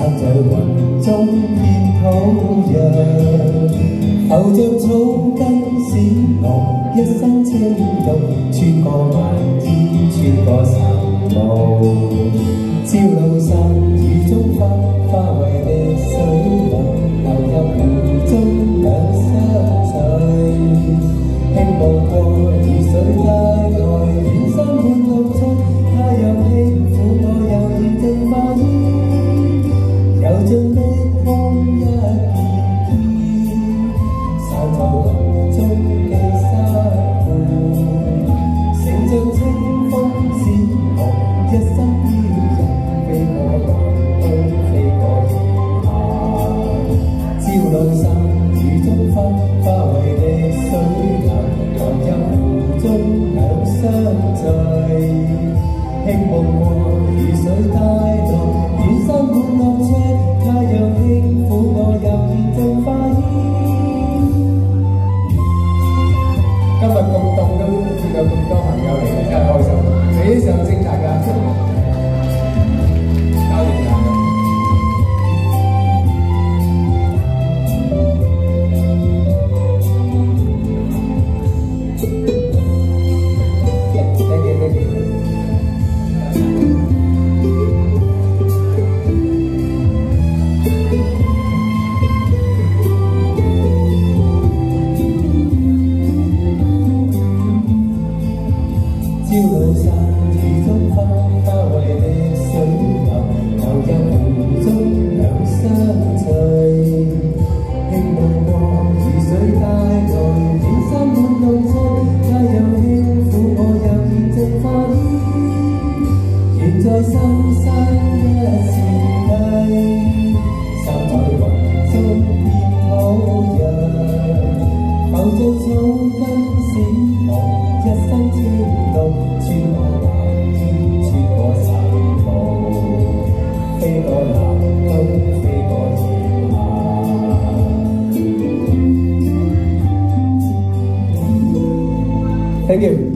在雲中見土壤，浮像草根使我一生青綠，穿過萬天，穿過晨霧，朝露散，雨中花，花為你水流，流入湖中兩相隨，輕步過雨水帶來遠山滿綠翠，太陽輕撫我又現正化煙，柔像的風一片片，散在雲中的沙湖，乘着清風使我一生飄逸，飛過南東，飛過炎夏，朝露散，雨中花，花為你水流，流入湖中兩相隨，輕步過雨水帶來遠山滿綠翠，太陽輕撫我又現正化煙。今日咁凍都見到咁多朋友嚟，真係開心，非常之大家交流下。朝露散，雨中花，花為你水流，流入湖中兩相隨，輕步過雨水帶來遠山滿綠翠，太陽輕撫我又現正化煙，緣在深山一線梯，散在雲中變土壤，浮像草根使我一生青綠，穿過藍天，穿過晨霧，飛過南東，飛過炎夏。Thank you.